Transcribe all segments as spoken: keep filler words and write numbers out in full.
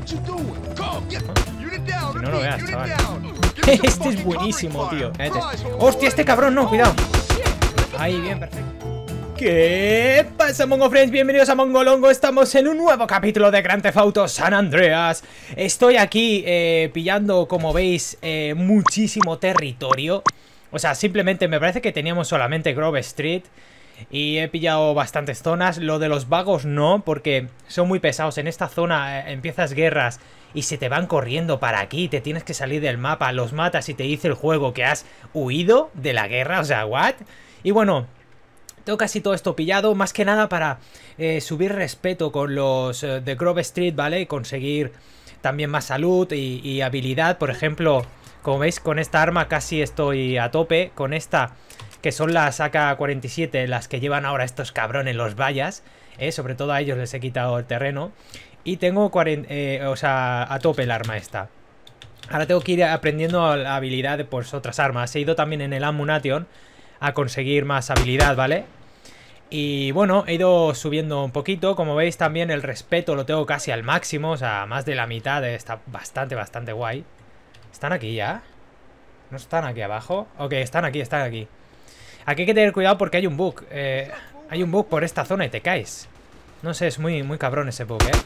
Si no lo veas, chaval. Este es buenísimo, tío. Hostia, este cabrón, no, cuidado. Ahí, bien, perfecto. ¿Qué pasa, Mongo Friends? Bienvenidos a Mongolongo. Estamos en un nuevo capítulo de Grand Theft Auto San Andreas. Estoy aquí eh, pillando, como veis, eh, muchísimo territorio. O sea, simplemente me parece que teníamos solamente Grove Street y he pillado bastantes zonas. Lo de los vagos no, porque son muy pesados. En esta zona eh, empiezas guerras y se te van corriendo para aquí. Te tienes que salir del mapa, los matas y te dice el juego que has huido de la guerra. O sea, ¿what? Y bueno, tengo casi todo esto pillado, más que nada para eh, subir respeto con los eh, de Grove Street, ¿vale? Y conseguir también más salud y, y habilidad. Por ejemplo, como veis, con esta arma casi estoy a tope. Con esta, que son las A K cuarenta y siete, las que llevan ahora estos cabrones los vallas, ¿eh? Sobre todo a ellos les he quitado el terreno. Y tengo cuarenta, eh, o sea, a tope el arma esta. Ahora tengo que ir aprendiendo la habilidad de pues, otras armas. He ido también en el Ammunition a conseguir más habilidad, ¿vale? Y bueno, he ido subiendo un poquito. Como veis también el respeto lo tengo casi al máximo. O sea, más de la mitad. Está bastante, bastante guay. ¿Están aquí ya? ¿No están aquí abajo? Ok, están aquí, están aquí. Aquí hay que tener cuidado porque hay un bug. eh, Hay un bug por esta zona y te caes. No sé, es muy, muy cabrón ese bug, ¿eh?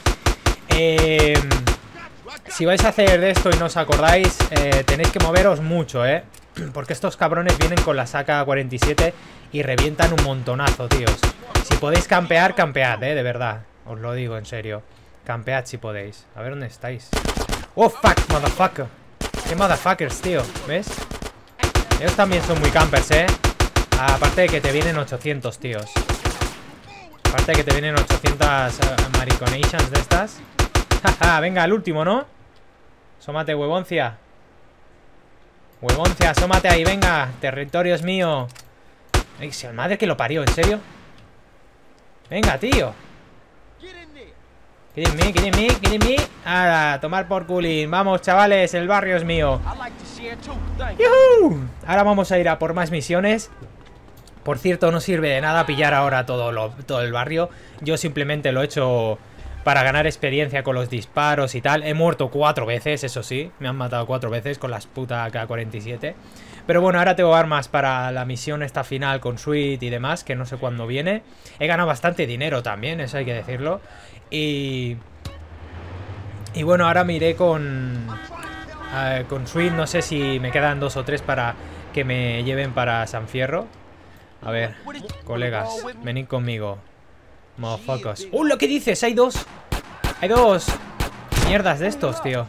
Eh... Si vais a hacer de esto y no os acordáis, eh, tenéis que moveros mucho, ¿eh? Porque estos cabrones vienen con la A K cuarenta y siete y revientan un montonazo, tíos. Si podéis campear, campead, ¿eh? De verdad. Os lo digo, en serio. Campead si podéis. A ver dónde estáis. ¡Oh, fuck, motherfucker! ¡Qué motherfuckers, tío! ¿Ves? Ellos también son muy campers, ¿eh? Aparte de que te vienen ochocientos, tíos. Aparte de que te vienen ochocientas uh, mariconations de estas. Jaja, venga, el último, ¿no? Asómate, huevoncia. Huevoncia, asómate ahí, venga. Territorio es mío. Ay, si el madre que lo parió, ¿en serio? Venga, tío. Get in me, get in me, get in me. Ahora, tomar por culín. Vamos, chavales, el barrio es mío. ¡Yuhu! Ahora vamos a ir a por más misiones. Por cierto, no sirve de nada pillar ahora todo, lo, todo el barrio. Yo simplemente lo he hecho para ganar experiencia con los disparos y tal. He muerto cuatro veces, eso sí. Me han matado cuatro veces con las putas A K cuarenta y siete. Pero bueno, ahora tengo armas para la misión esta final con Sweet y demás, que no sé cuándo viene. He ganado bastante dinero también, eso hay que decirlo. Y... Y bueno, ahora me iré con... Uh, con Sweet, no sé si me quedan dos o tres para que me lleven para San Fierro. A ver, colegas, venid conmigo. Motherfuckers. ¡Uh, lo que dices! Hay dos. Hay dos mierdas de estos, tío.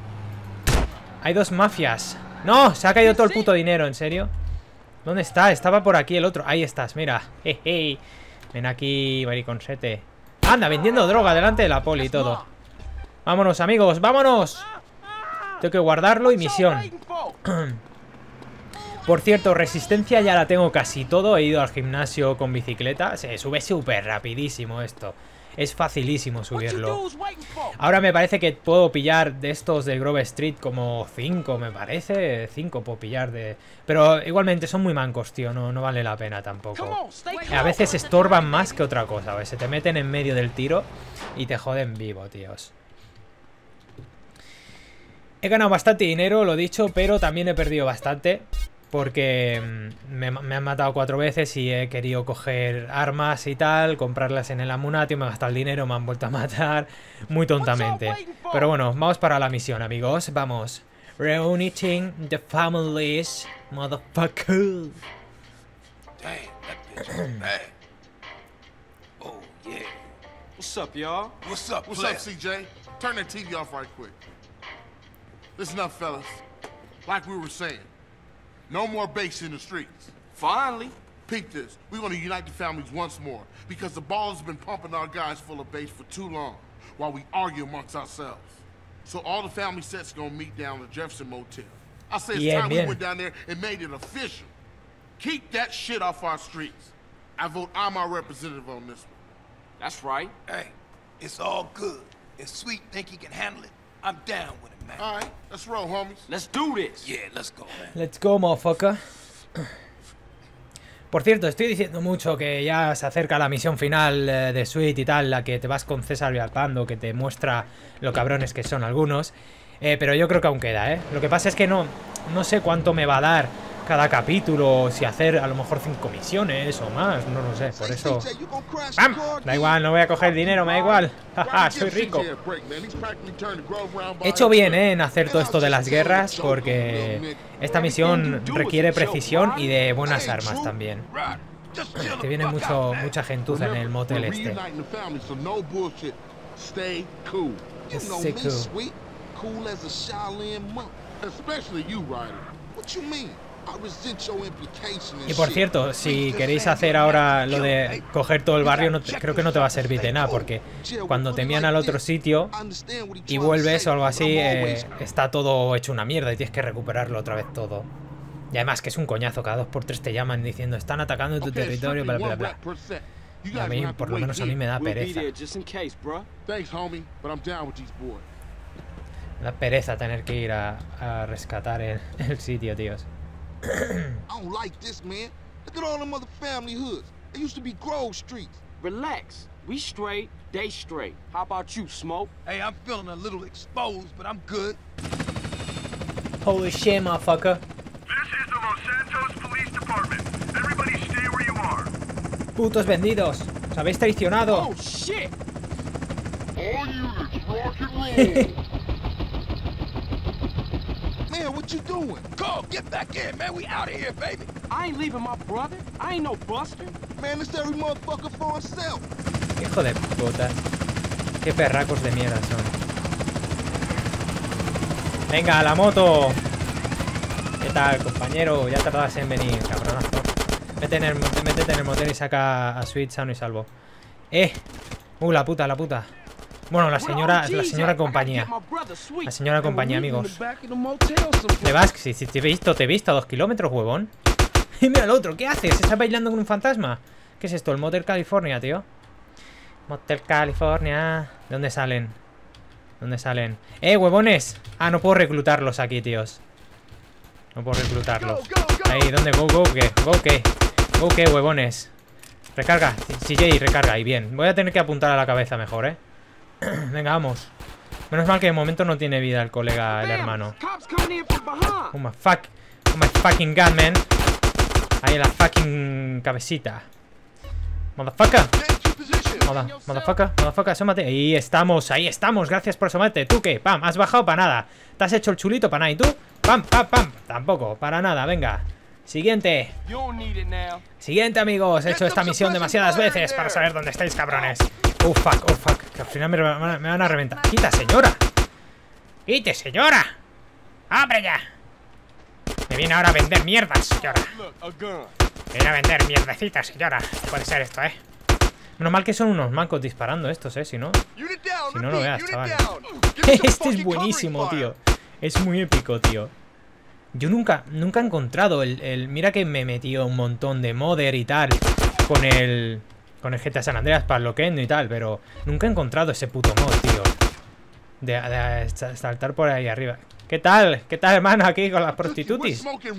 Hay dos mafias. ¡No! Se ha caído todo el puto dinero, ¿en serio? ¿Dónde está? Estaba por aquí el otro. Ahí estás, mira. Jeje. Ven aquí, mariconsete. Anda, vendiendo droga delante de la poli y todo. Vámonos, amigos, vámonos. Tengo que guardarlo y misión. Por cierto, resistencia ya la tengo casi todo. He ido al gimnasio con bicicleta. Se sube súper rapidísimo esto. Es facilísimo subirlo. Ahora me parece que puedo pillar de estos de Grove Street como cinco, me parece. cinco puedo pillar de... Pero igualmente son muy mancos, tío. No, no vale la pena tampoco. A veces estorban más que otra cosa, ¿ves? Se te meten en medio del tiro y te joden vivo, tíos. He ganado bastante dinero, lo dicho, pero también he perdido bastante. Porque me, me han matado cuatro veces y he querido coger armas y tal, comprarlas en el Ammunition, me he gastado el dinero, me han vuelto a matar muy tontamente. Pero bueno, vamos para la misión, amigos, vamos. Reuniting the families, motherfucker. Oh, yeah. What's up, y'all? What's up, What's up, C J? Turn that T V off right quick. Listen up, fellas. Like we were saying. No more base in the streets. Finally. Peep this. We want to unite the families once more because the ball's been pumping our guys full of base for too long while we argue amongst ourselves. So all the family sets gonna meet down at the Jefferson Motel. I say it's bien, time bien. we went down there and made it official. Keep that shit off our streets. I vote I'm our representative on this one. That's right. Hey, it's all good. If Sweet think he can handle it, I'm down with it, man. All right, let's roll, homies. Let's do this. Yeah, let's go, man. Let's go, motherfucker. Por cierto, estoy diciendo mucho que ya se acerca la misión final eh, de Sweet y tal, la que te vas con César Villalpando, que te muestra lo cabrones que son algunos. Eh, pero yo creo que aún queda, ¿eh? Lo que pasa es que no, no sé cuánto me va a dar cada capítulo, si hacer a lo mejor cinco misiones o más, no lo sé, por eso... ¡Pam! Da igual, no voy a coger dinero, me da igual. Jaja, soy rico. He hecho bien, ¿eh? En hacer todo esto de las guerras, porque esta misión requiere precisión y de buenas armas también. Te viene mucho, mucha gentuza en el motel este. Stay cool. Y por cierto, si queréis hacer ahora lo de coger todo el barrio, no te, creo que no te va a servir de nada, porque cuando te envían al otro sitio y vuelves o algo así, eh, está todo hecho una mierda y tienes que recuperarlo otra vez todo. Y además que es un coñazo, cada dos por tres te llaman diciendo están atacando tu territorio, bla bla bla. Y a mí, por lo menos a mí me da pereza. Me da pereza tener que ir a, a rescatar el, el sitio, tíos. I don't like this, man. Look at all them other family hoods. They used to be Grove Streets. Relax. We straight, they straight. How about you, Smoke? Hey, I'm feeling a little exposed, but I'm good. Holy shit, motherfucker. This is the Los Santos Police Department. Everybody stay where you are. Putos vendidos. Os habéis traicionado. Oh, shit. All units, rock and roll. Man, what you doing? Go, get back in, man. We out of here, baby. I ain't leaving my brother. I ain't no buster. Man, it's every motherfucker for himself. Hijo de puta. Qué perracos de mierda son. Venga, a la moto. ¿Qué tal, compañero? Ya tardas en venir, cabronazo. Métete en el, métete en el motel y saca a Sweet sano y salvo. Eh. Uh, la puta, la puta. Bueno, la señora, la señora compañía. La señora compañía, amigos. ¿Le vas? Si, si te he visto, te he visto a dos kilómetros, huevón. Y mira el otro, ¿qué haces? ¿Estás bailando con un fantasma? ¿Qué es esto? El Motel California, tío. Motel California. ¿De dónde salen? ¿Dónde salen? ¡Eh, huevones! Ah, no puedo reclutarlos aquí, tíos. No puedo reclutarlos. Ahí, ¿dónde? Go, go, ¿qué? Go, ¿qué? Go, ¿qué, huevones? Recarga. C J, recarga. Ahí, bien. Voy a tener que apuntar a la cabeza mejor, ¿eh? Venga, vamos. Menos mal que de momento no tiene vida el colega, el hermano. Oh my fuck. Oh my fucking gun, man. Ahí la fucking cabecita. Motherfucker. Mother, motherfucker, motherfucker, asómate. Ahí estamos, ahí estamos. Gracias por asomarte. ¿Tú qué? Pam, has bajado para nada. Te has hecho el chulito para nada. ¿Y tú? Pam, pam, pam. Tampoco, para nada, venga. Siguiente. Siguiente, amigos. He hecho esta misión demasiadas veces para saber dónde estáis, cabrones. Oh, fuck, oh, fuck. Que al final me, me, me van a reventar. Quita, señora. Quite, señora. ¡Abre ya! Me viene ahora a vender mierdas, señora. Me viene a vender mierdecitas, señora. Puede ser esto, ¿eh? Menos mal que son unos mancos disparando estos, ¿eh? Si no... Si no lo veas, chaval. Este es buenísimo, tío. Es muy épico, tío. Yo nunca, nunca he encontrado el, el... Mira que me he metido un montón de modder y tal con el... Con el G T A San Andreas para Loquendo y tal, pero nunca he encontrado ese puto mod, tío. De, de, de saltar por ahí arriba. ¿Qué tal? ¿Qué tal, hermano, aquí con las prostitutis?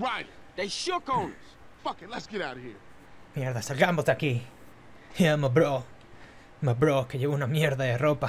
Mierda, salgamos de aquí. Yeah, my bro. My bro, que llevo una mierda de ropa.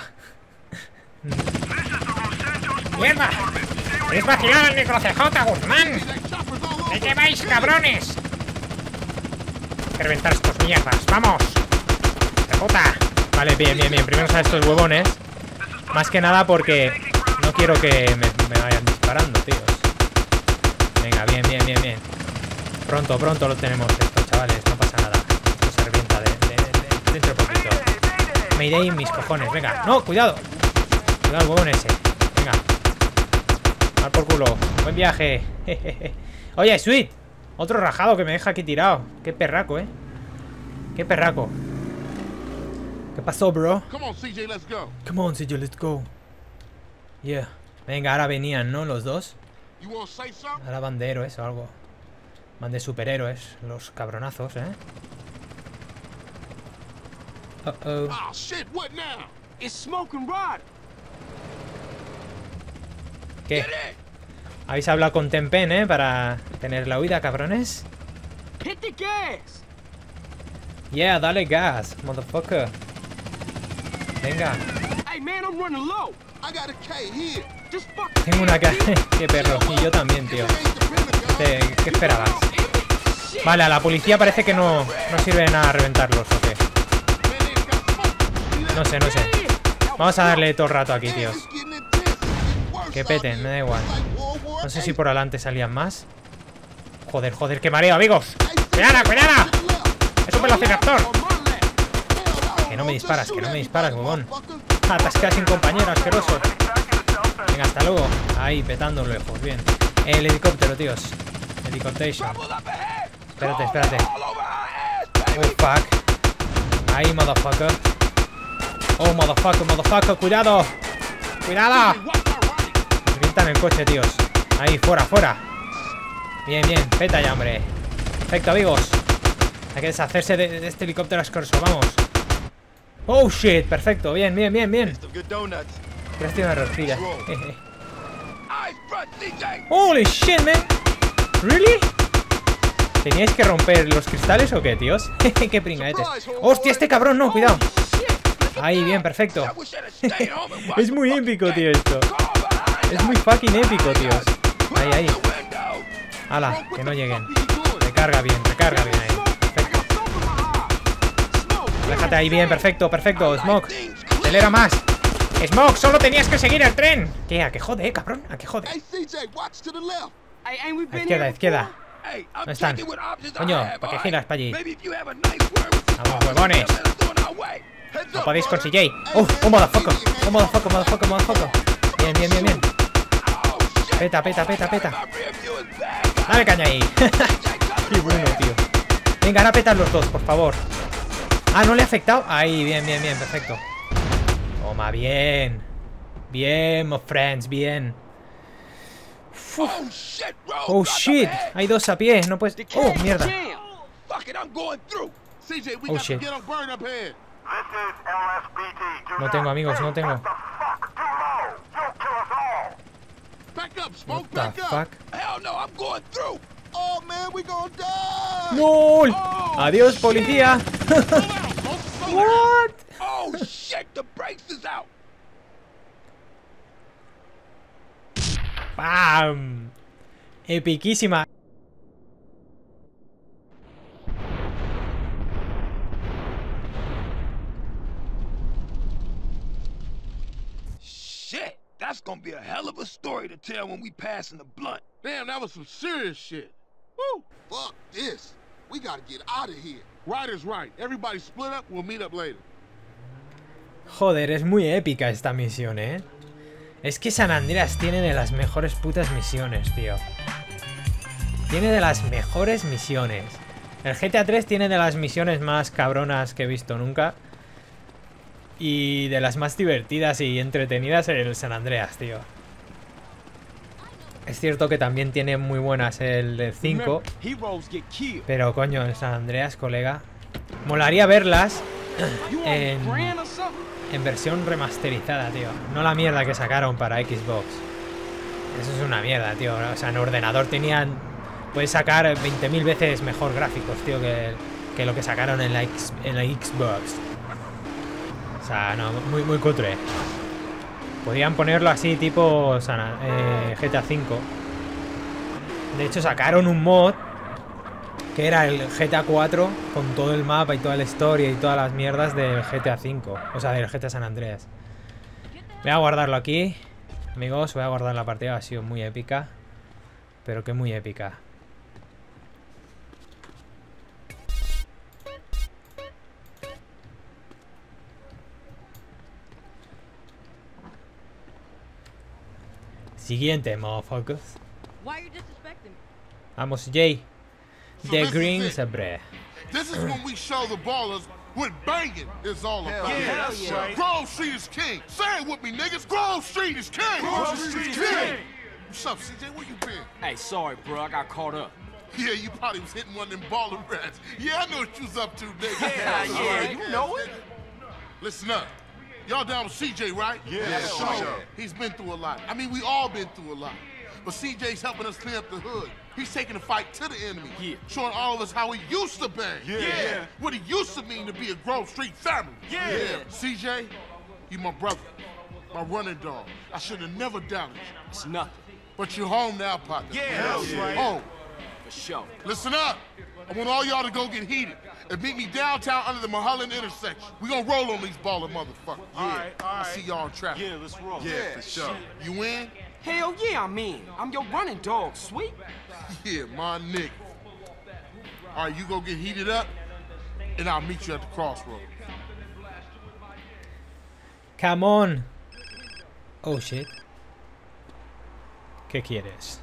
¡Mierda! ¡Habéis vacilado el micro C J, Guzmán! ¿De qué vais, cabrones? Hay que reventar estos mierdas, ¡vamos! ¡De puta! Vale, bien, bien, bien. Primero a estos huevones. Más que nada porque no quiero que me, me vayan disparando, tíos. Venga, bien, bien, bien, bien. Pronto, pronto lo tenemos esto, chavales. No pasa nada. Esto se revienta de, de, de, dentro de poquito. Me iré en mis cojones. Venga, no, cuidado. Cuidado el huevón ese. Venga. Dar por culo. Buen viaje. Oye, Sweet. Otro rajado que me deja aquí tirado. Qué perraco, eh. Qué perraco. ¿Qué pasó, bro? Come on, C J, let's go. Come on, C J, let's go. Yeah. Venga, ahora venían, ¿no? Los dos. You wanna say something? Ahora van de héroes o algo. Van de superhéroes. Los cabronazos, ¿eh? Uh oh. Oh shit, what now? It's Smoke and Rod. ¿Qué? Habéis hablado con Tempen, ¿eh? Para tener la huida, cabrones. Hit the gas. Yeah, dale gas, motherfucker. Venga. Hey man, I'm running low. I got a K here. Just fucking Tengo una cara. Qué perro. Y yo también, tío. ¿Qué, qué esperabas? Vale, a la policía parece que no, no sirve de nada reventarlos, ¿o qué? No sé, no sé. Vamos a darle todo el rato aquí, tíos. Que peten, me da igual. No sé si por adelante salían más. Joder, joder, qué mareo, amigos. ¡Cuidado, cuidado! ¡Es un velociraptor! Que no me disparas, que no me disparas, huevón. Atascas sin compañero, asqueroso. Venga, hasta luego. Ahí, petando lejos, bien. El helicóptero, tíos. Helicoptation. Espérate, espérate. Oh, fuck. Ahí, motherfucker. Oh, motherfucker, motherfucker, cuidado. Cuidado. Gritan el coche, tíos. Ahí, fuera, fuera. Bien, bien, peta ya, hombre. Perfecto, amigos. Hay que deshacerse de, de este helicóptero asqueroso, vamos. Oh, shit, perfecto, bien, bien, bien, bien. Gracias, una rosquilla. Holy shit, man. ¿Really? ¿Teníais que romper los cristales o qué, tíos? Qué pringaetes. Hostia, este cabrón, no, cuidado. Ahí, bien, perfecto. Es muy épico, tío, esto. Es muy fucking épico, tíos. Ahí, ahí. Hala, que no lleguen. Recarga bien, recarga bien ahí. Perfecto. Déjate ahí bien, perfecto, perfecto. Smoke, acelera más. Smoke, solo tenías que seguir el tren. ¿Qué? ¿A qué jode, eh, cabrón? ¿A qué jode? A izquierda, a izquierda. ¿Dónde están? Coño, ¿para qué giras para allí? Vamos, huevones. No podéis con C J. Oh, oh, motherfucker. Oh, motherfucker, motherfucker, motherfucker. Bien, bien, bien, bien. Peta, peta, peta, peta. Dale caña ahí. Qué bueno, tío. Venga, ahora petan los dos, por favor. Ah, ¿no le ha afectado? Ahí, bien, bien, bien, perfecto. Toma, bien. Bien, my friends, bien. Uf. Oh, shit. Hay dos a pie, no puedes... Oh, mierda. Oh, shit. No tengo, amigos, no tengo. What the fuck? ¡No! ¡Adiós, policía! What? ¡Bam! Epiquísima. Shit, that's gonna be a hell of a story to tell when we pass in the blunt. Damn, that was some serious shit. Woo! Fuck this. We gotta get out of here. Right is right. Everybody split up. We'll meet up later. Joder, es muy épica esta misión, ¿eh? Es que San Andreas tiene de las mejores putas misiones, tío. Tiene de las mejores misiones. El G T A tres tiene de las misiones más cabronas que he visto nunca. Y de las más divertidas y entretenidas el San Andreas, tío. Es cierto que también tiene muy buenas el cinco. Pero coño, el San Andreas, colega. Molaría verlas en, en versión remasterizada, tío. No la mierda que sacaron para Xbox. Eso es una mierda, tío. O sea, en ordenador tenían... Puedes sacar veinte mil veces mejor gráficos, tío, que, que lo que sacaron en la, X, en la Xbox. O sea, no, muy, muy cutre. Podrían ponerlo así, tipo sana, eh, G T A cinco. De hecho, sacaron un mod que era el G T A cuatro con todo el mapa y toda la historia y todas las mierdas del G T A cinco. O sea, del G T A San Andreas. Voy a guardarlo aquí, amigos. Voy a guardar la partida. Ha sido muy épica. Pero que muy épica. Siguiente, motherfuckers. Why are you disrespecting me? Vamos, Jay. So The this is Green it. Sabre. This is when we show the ballers what banging is all about. yeah, that's right. Grove Street is king. Say it with me, niggas. Grove Street is king. Grove Street is king. What's up, C J? Where you been? Hey, sorry, bro. I got caught up. Yeah, you probably was hitting one of them baller rats. Yeah, I know what you was up to, nigga. Yeah, That's yeah, right. you know it. Listen up. Y'all down with C J, right? Yeah, So, sure. he's been through a lot. I mean, we all been through a lot. But C J's helping us clean up the hood. He's taking the fight to the enemy. Yeah. Showing all of us how he used to be. Yeah. Yeah. What he used to mean to be a Grove Street family. Yeah. yeah. C J, you my brother. My running dog. I should have never doubted you. It's nothing. But you're home now, partner. Yeah, that's right. Home. For sure. Listen up. I want all y'all to go get heated and meet me downtown under the Mulholland intersection. We gonna roll on these baller motherfuckers. All right, all I right. see y'all in traffic. Yeah, let's roll. Yeah, Yeah, for sure. You in? Hell yeah, I'm in. I'm your running dog, sweet. Yeah, my nigga. All right, you go get heated up, and I'll meet you at the crossroads. Come on. Oh shit. ¿Qué quieres?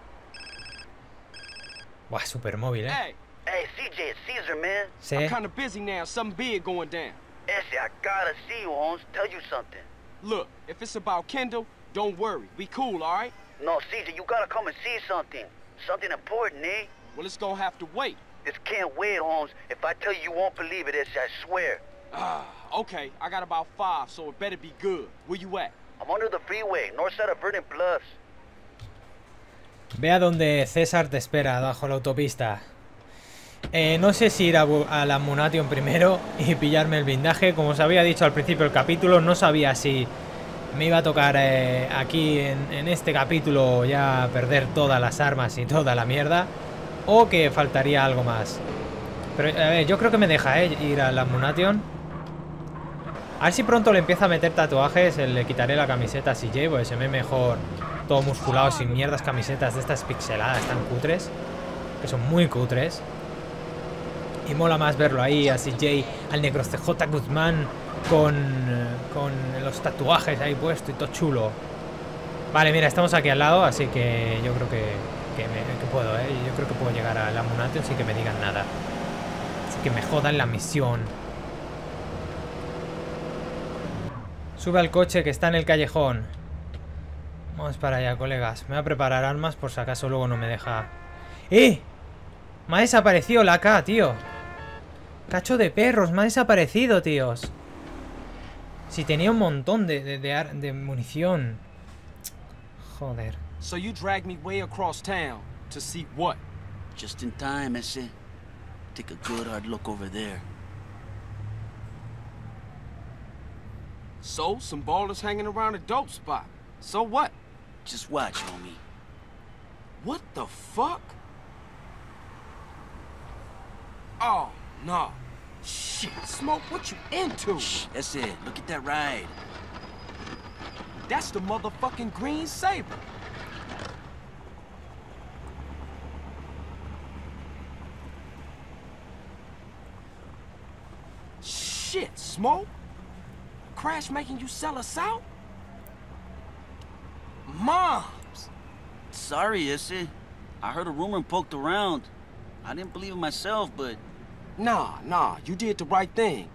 Buah, super móvil, eh. Hey, Hey, C J, it's Caesar, man. Sí. I'm kind of busy now. Something big going down. Ese, I gotta see you, Holmes. Tell you something. Look, if it's about Kendall, don't worry. We cool, all right? No, Caesar, you gotta come and see something. Something important, eh? Well, it's gonna have to wait. This can't wait, Holmes. If I tell you, you won't believe it, Ese, I swear. Ah, okay. I got about five, so it better be good. Where you at? I'm under the freeway, north side of Verdant Bluffs. Ve a donde César te espera, bajo la autopista. Eh, no sé si ir a, a la Munation primero y pillarme el blindaje. Como os había dicho al principio del capítulo, no sabía si me iba a tocar eh, aquí en, en este capítulo ya perder todas las armas y toda la mierda, o que faltaría algo más. Pero a ver, yo creo que me deja eh, ir a la Munation. A ver si pronto le empieza a meter tatuajes. Le quitaré la camiseta a C J, porque se ve mejor todo musculado, sin mierdas camisetas de estas pixeladas tan cutres, que son muy cutres. Y mola más verlo ahí a C J, al negro C J Guzmán con, con los tatuajes ahí puesto y todo chulo. Vale, mira, estamos aquí al lado, así que yo creo que, que, me, que puedo, ¿eh? Yo creo que puedo llegar a la Munation sin que me digan nada. Así que me jodan la misión. Sube al coche que está en el callejón. Vamos para allá, colegas. Me voy a preparar armas por si acaso luego no me deja... ¡Eh! Me ha desaparecido la K, tío. Cacho de perros, me ha desaparecido, tíos. Si tenía un montón de, de, de, de munición. Joder. So you dragged me way across town to see what? Just in time, ese. Take a good hard look over there. So, some ballers hanging around a dope spot. So what? Just watch, homie. What the fuck? Oh, no. Shit, Smoke, what you into? Shh, that's it. Look at that ride. That's the motherfucking green Saber. Shit, Smoke? Crash making you sell us out? Moms! Sorry, ese. I heard a rumor and poked around. I didn't believe it myself, but... Nah, nah, you did the right thing.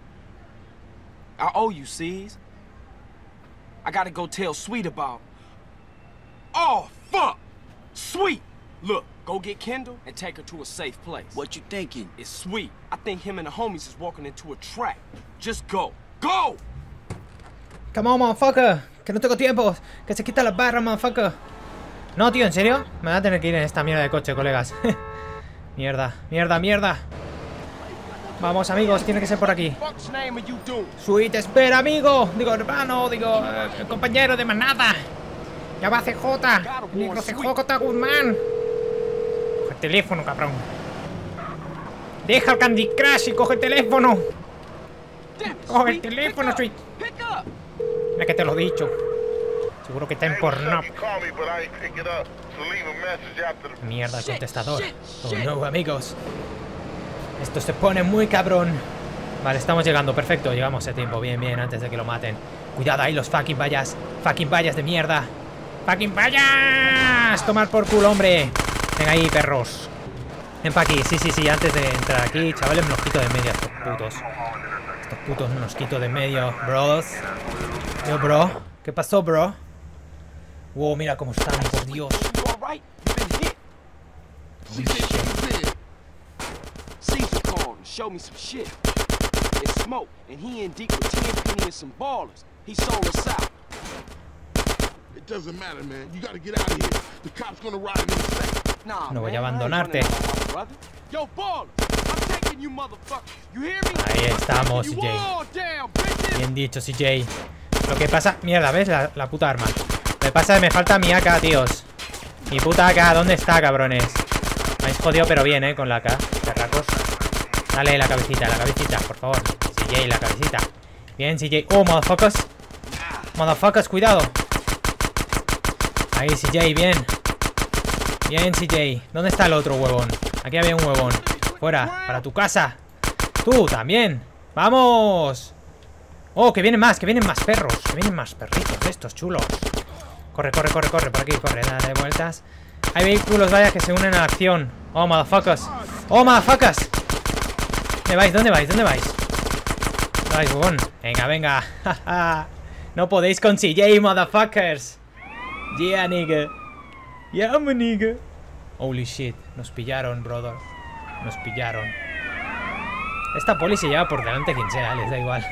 I owe you, C's. I gotta go tell Sweet about... Oh, fuck! Sweet! Look, go get Kendall and take her to a safe place. What you thinking? It's Sweet. I think him and the homies is walking into a trap. Just go. Go! Come on, motherfucker. Que no tengo tiempo. Que se quita las barras, motherfucker. No, tío, ¿en serio? Me voy a tener que ir en esta mierda de coche, colegas. Mierda, mierda, mierda. Vamos, amigos, tiene que ser por aquí. Sweet, espera, amigo. Digo, hermano, digo, eh, compañero de manada. Ya va C J. Negro C J Guzmán. Coge el teléfono, cabrón. Deja el Candy Crush y coge el teléfono. Coge el teléfono, Sweet. Mira que te lo he dicho. Seguro que está en porno. Mierda, el contestador. Oh no, amigos. Esto se pone muy cabrón. Vale, estamos llegando, perfecto. Llegamos a tiempo, bien, bien, antes de que lo maten. Cuidado ahí, los fucking vallas. Fucking vallas de mierda. Fucking vallas. Tomar por culo, hombre. Venga ahí, perros. Ven pa' aquí, sí, sí, sí, antes de entrar aquí. Chavales, me los quito de medio a estos putos. Estos putos me los quito de medio, bros. Yo, bro. ¿Qué pasó, bro? Wow, mira cómo están, por Dios. Caesar called and showed me some shit. It's Smoke, and he in deep with Tenpenny and some ballers. He sold us out. It doesn't matter, man. You gotta get out of here. The cop's gonna ride in a second. Nah, No voy a man, I ain't abandonarte. running from my brother. Yo, baller, I'm taking you, motherfucker. You hear me? Ahí estamos, I'm taking C J. you all down, bitches. Bien dicho, C J. Lo que pasa... Mierda, ¿ves? La, la puta arma. Lo que pasa es que me falta mi A K, tíos. Mi puta A K, ¿dónde está, cabrones? Me habéis jodido, pero bien, ¿eh? Con la A K. Perracos. Dale, la cabecita, la cabecita, por favor. C J, la cabecita. Bien, C J. Oh, motherfuckers. Motherfuckers, cuidado. Ahí, C J, bien. Bien, C J. ¿Dónde está el otro huevón? Aquí había un huevón. Fuera, para tu casa. Tú, también. ¡Vamos! Oh, que vienen más, que vienen más perros. Que vienen más perritos de estos chulos. Corre, corre, corre, corre. Por aquí, corre, dale vueltas. Hay vehículos, vaya, que se unen a la acción. Oh, motherfuckers. Oh, motherfuckers. ¿Dónde vais? ¿Dónde vais? ¿Dónde vais? ¿Dónde vais, huevón? Venga, venga. No podéis con C J, motherfuckers. Yeah, nigga. Yeah, my nigga. Holy shit. Nos pillaron, brother. Nos pillaron. Esta poli se lleva por delante quien sea, les da igual.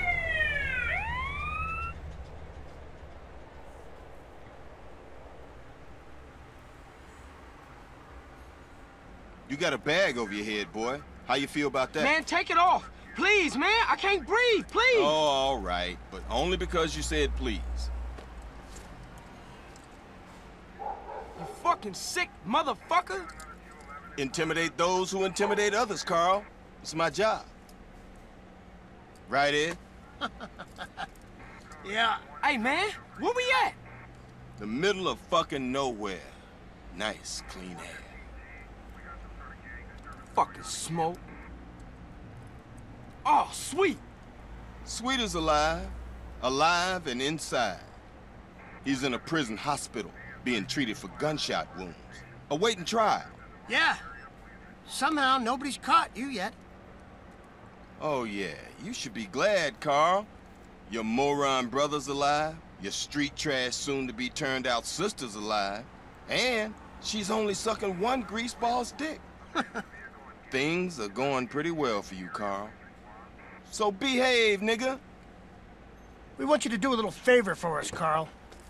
You got a bag over your head, boy. How you feel about that? Man, take it off. Please, man. I can't breathe. Please. Oh, all right. But only because you said please. You fucking sick motherfucker. Intimidate those who intimidate others, Carl. It's my job. Right, Ed? Yeah. Hey, man. Where we at? The middle of fucking nowhere. Nice, clean air. Fucking smoke. Oh, sweet. Sweet is alive. Alive and inside. He's in a prison hospital, being treated for gunshot wounds. Awaiting trial. Yeah. Somehow nobody's caught you yet. Oh, yeah. You should be glad, Carl. Your moron brother's alive. Your street trash soon-to-be turned-out sister's alive. And she's only sucking one greaseball's dick. Things are going pretty well for you, Carl. So behave, nigga. We want you to do a little favor for us, Carl.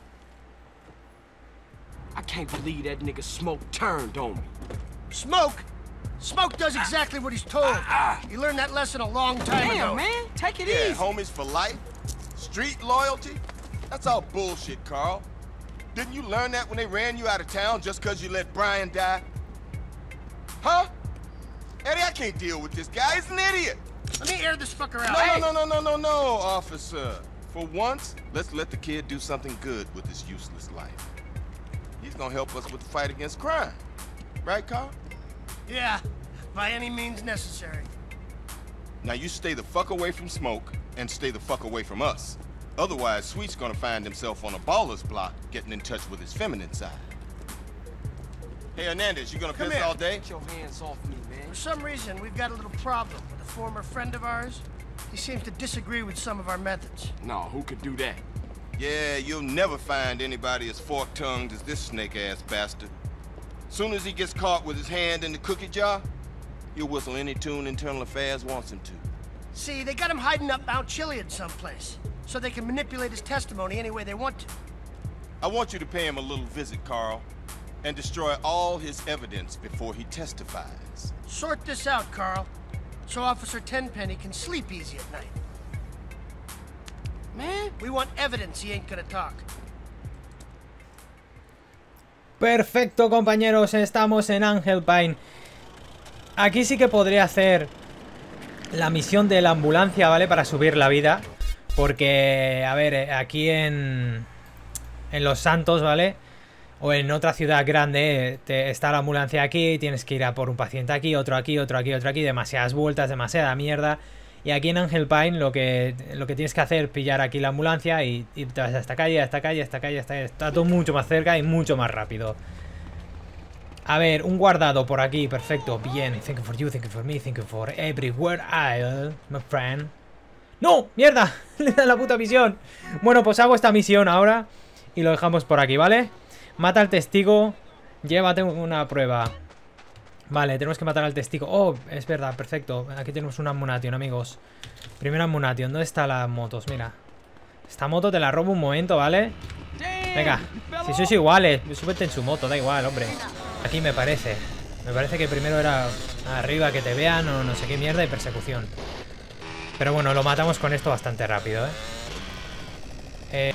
I can't believe that nigga Smoke turned on me. Smoke? Smoke does exactly what he's told. Ah, ah. You learned that lesson a long time Damn, ago. man. Take it Yeah, easy. homies for life. Street loyalty. That's all bullshit, Carl. Didn't you learn that when they ran you out of town just because you let Brian die? Huh? Eddie, I can't deal with this guy. He's an idiot. Let me air this fucker out. No, Hey. no, no, no, no, no, no, officer. For once, let's let the kid do something good with his useless life. He's gonna help us with the fight against crime. Right, Carl? Yeah, by any means necessary. Now you stay the fuck away from Smoke and stay the fuck away from us. Otherwise, Sweet's gonna find himself on a baller's block getting in touch with his feminine side. Hey, Hernandez, you gonna Come piss here. all day? Get your hands off me, man. For some reason, we've got a little problem with a former friend of ours. He seems to disagree with some of our methods. No, who could do that? Yeah, you'll never find anybody as fork-tongued as this snake-ass bastard. Soon as he gets caught with his hand in the cookie jar, he'll whistle any tune Internal Affairs wants him to. See, they got him hiding up Mount Chiliad someplace, so they can manipulate his testimony any way they want to. I want you to pay him a little visit, Carl, and destroy all his evidence before he testifies. Sort this out, Carl, so Officer Tenpenny can sleep easy at night. Man, we want evidence he ain't gonna talk. Perfecto, compañeros, estamos en Angel Pine. Aquí sí que podría hacer la misión de la ambulancia, ¿vale? Para subir la vida. Porque, a ver, aquí en, en Los Santos, ¿vale? O en otra ciudad grande, te, está la ambulancia aquí, tienes que ir a por un paciente aquí, otro aquí, otro aquí, otro aquí, demasiadas vueltas, demasiada mierda. Y aquí en Angel Pine lo que, lo que tienes que hacer es pillar aquí la ambulancia y, y te vas a esta calle, a esta calle, a esta calle, a esta calle. Está todo mucho más cerca y mucho más rápido. A ver, un guardado por aquí, perfecto, bien. Thank you for you, thank you for me, thank you for everywhere I'll, my friend. ¡No! ¡Mierda! Le da la puta misión. Bueno, pues hago esta misión ahora y lo dejamos por aquí, ¿vale? Mata al testigo, llévate una prueba. Vale, tenemos que matar al testigo. Oh, es verdad, perfecto. Aquí tenemos una ammunition, amigos. Primera ammunition, ¿dónde están las motos? Mira, esta moto te la robo un momento, ¿vale? Venga, si sois iguales, súbete en su moto, da igual, hombre. Aquí me parece. Me parece que primero era arriba que te vean o no sé qué mierda y persecución. Pero bueno, lo matamos con esto bastante rápido, ¿eh? Eh...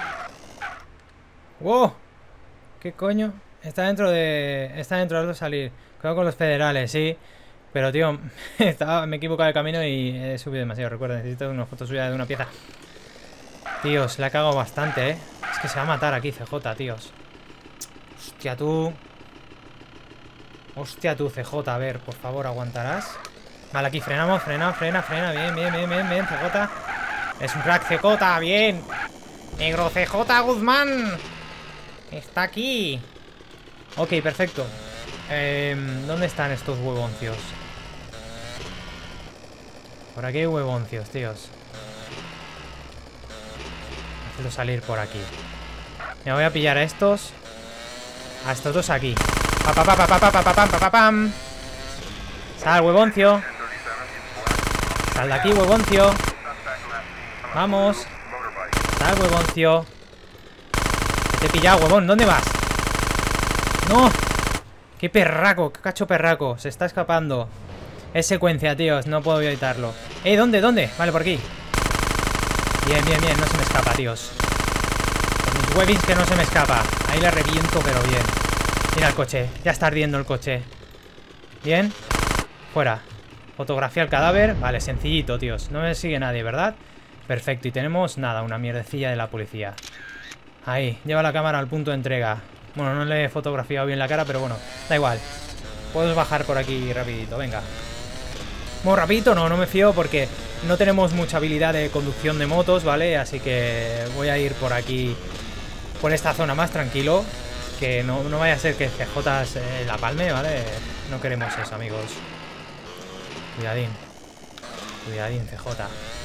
¡Wow! ¿Qué coño? Está dentro de... Está dentro de salir. Cuidado con los federales, sí. Pero, tío, estaba... me he equivocado de camino y he subido demasiado. Recuerda, necesito una foto suya de una pieza. Tíos, la he cagado bastante, ¿eh? Es que se va a matar aquí C J, tíos. Hostia, tú. Hostia, tú, C J. A ver, por favor, ¿aguantarás? Vale, aquí frenamos, frena, frena, frena. Bien, bien, bien, bien, bien, C J. Es un crack, C J, bien. Negro C J Guzmán. Está aquí. Ok, perfecto. eh, ¿Dónde están estos huevoncios? Por aquí hay huevoncios, tíos. Necesito salir por aquí. Me voy a pillar a estos. A estos dos aquí. Pa pa pa pa pa pa pa pa pa pa pam. Sal, huevoncio. Sal de aquí, huevoncio. Vamos. Sal, huevoncio. Te he pillado, huevón. ¿Dónde vas? ¡No! ¡Qué perraco! ¡Qué cacho perraco! Se está escapando. Es secuencia, tíos. No puedo evitarlo. ¡Eh! ¿Dónde? ¿Dónde? Vale, por aquí. Bien, bien, bien. No se me escapa, tíos. Con mis huevins que no se me escapa. Ahí le reviento, pero bien. Mira el coche. Ya está ardiendo el coche. Bien. Fuera. Fotografía el cadáver. Vale, sencillito, tíos. No me sigue nadie, ¿verdad? Perfecto. Y tenemos, nada, una mierdecilla de la policía. Ahí. Lleva la cámara al punto de entrega. Bueno, no le he fotografiado bien la cara, pero bueno. Da igual. Puedes bajar por aquí rapidito. Venga. Muy rapidito, no, no me fío porque no tenemos mucha habilidad de conducción de motos, ¿vale? Así que voy a ir por aquí, por esta zona más tranquilo. Que no, no vaya a ser que C J eh, la palme, ¿vale? No queremos eso, amigos. Cuidadín. Cuidadín, C J.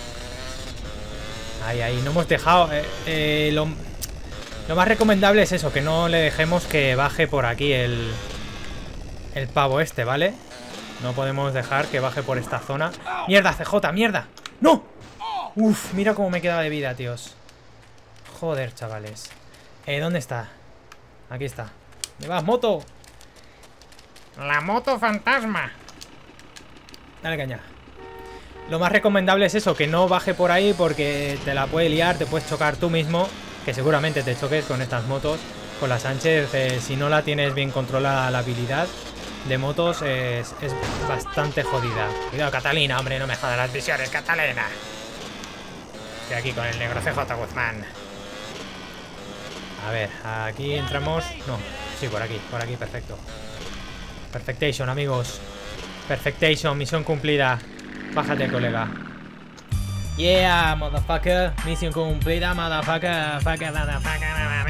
Ahí, ahí. No hemos dejado... Eh, eh, lo, lo más recomendable es eso, que no le dejemos que baje por aquí el... El pavo este, ¿vale? No podemos dejar que baje por esta zona. ¡Mierda, C J! ¡Mierda! ¡No! Uf, mira cómo me quedaba de vida, tíos. Joder, chavales. Eh, ¿dónde está? Aquí está. ¿Me vas, moto? La moto fantasma. Dale caña. Lo más recomendable es eso, que no baje por ahí porque te la puede liar, te puedes chocar tú mismo. Que seguramente te choques con estas motos. Con la Sánchez, eh, si no la tienes bien controlada la habilidad de motos, es, es bastante jodida. Cuidado, Catalina, hombre, no me jodas las visiones, Catalina. Estoy aquí con el negro C J Guzmán. A ver, aquí entramos. No, sí, por aquí, por aquí, perfecto. Perfectation, amigos. Perfectation, misión cumplida. Bájate, colega. Yeah, motherfucker. Misión cumplida, motherfucker. Fucker, motherfucker.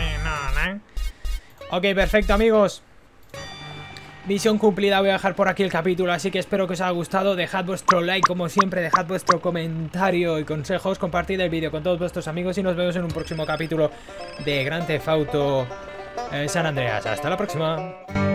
Ok, perfecto, amigos. Misión cumplida, voy a dejar por aquí el capítulo, así que espero que os haya gustado. Dejad vuestro like, como siempre, dejad vuestro comentario y consejos, compartid el vídeo con todos vuestros amigos y nos vemos en un próximo capítulo de Grand Theft Auto eh, San Andreas. Hasta la próxima.